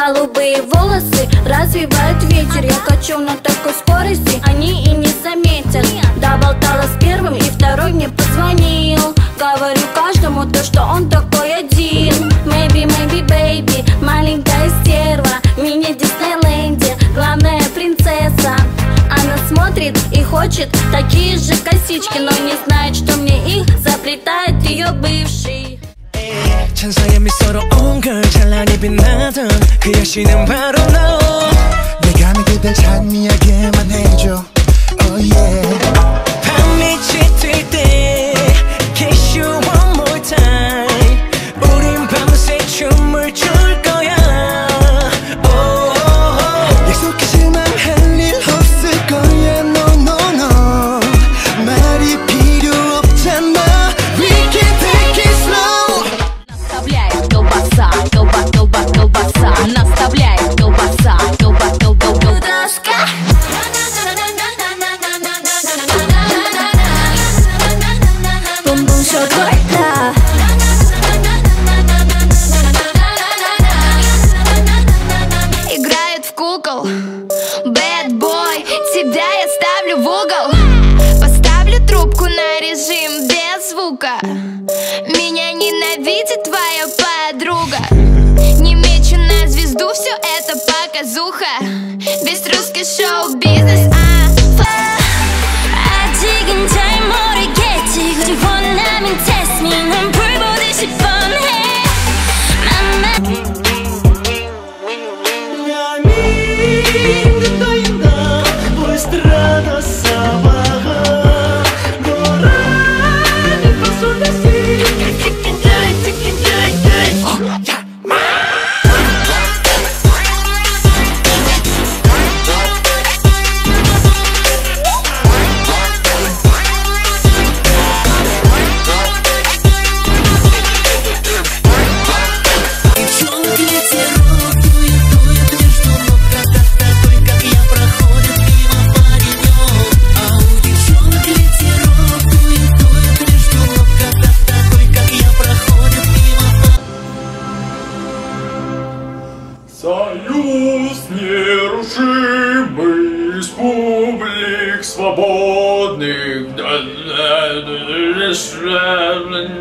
Голубые волосы развивает ветер. Я качу на такой скорости, они и не заметят. Доболтала с первым, и второй мне позвонил. Говорю каждому то, что он такой один. Maybe, maybe, baby, маленькая стерва, мини-Диснейленде, главная принцесса. Она смотрит и хочет такие же косички, но не знает, что мне их заплетает ее бывший. 천사의 미소로 온 걸 찬란히 빛나던 그 여신은 바로 너. 내가 그댈 찬미하게만 해줘. Oh yeah. 밤이 짙을 때 Kiss you one more time. 우린 밤새 춤을 출 거야. Oh, oh, oh. 약속하지만 할 일 없을 거야. No no no. 말이 필요 없잖아. We can take it slow. Наставляет колбаса, колбаса. Наставляет колбаса, колбаска. Бум-бум шоколада. Играет в кукол. Bad boy, тебя я ставлю в угол. Поставлю трубку на режим без звука. Меня ненавидит твоя подруга. Не мечу на звезду, все это показуха. Весь русский шоу-бизнес. 아직은 잘 모르겠지. 그리고 원하면 test me. 난 불 보듯이 뻔해. Союз нерушимый республик свободных.